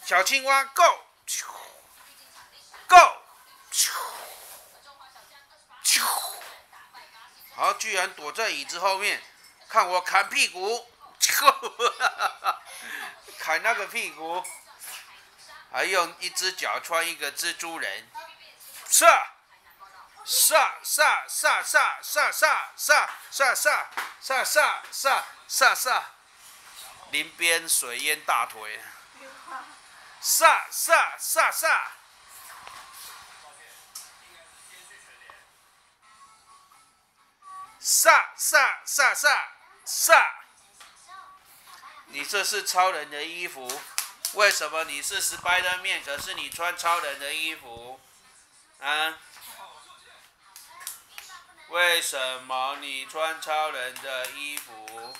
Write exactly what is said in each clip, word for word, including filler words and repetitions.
小青蛙 ，Go， Go， 好，居然躲在椅子后面，看我砍屁股，砍那个屁股，还用一只脚穿一个蜘蛛人，杀！杀杀杀杀杀杀杀杀杀杀杀杀杀杀！林边水淹大腿，杀杀杀杀！杀杀杀杀杀！你这是超人的衣服，为什么你是 Spider-Man， 可是你穿超人的衣服？啊？为什么你穿超人的衣服？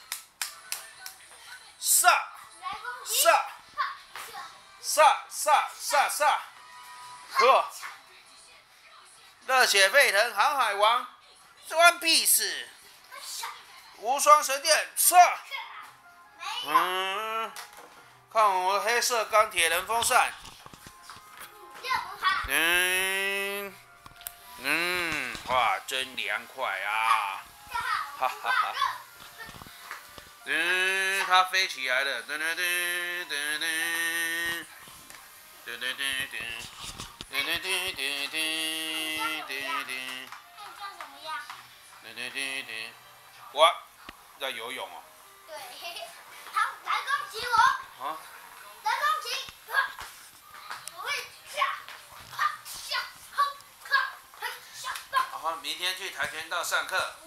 杀杀杀杀杀杀！呵，热血沸腾航海王 ，One Piece， 无双神殿，杀！嗯，看我黑色钢铁人风扇。嗯嗯，哇，真凉快啊！哈哈哈。嗯，它飞起来了，噔噔噔噔噔，噔噔噔噔，噔噔噔噔噔噔噔。噔噔噔噔，哇，在游泳哦。 对，好，来攻击我。 啊。 来攻击，我会下，下，好，下，下。 好，明天去跆拳道上课。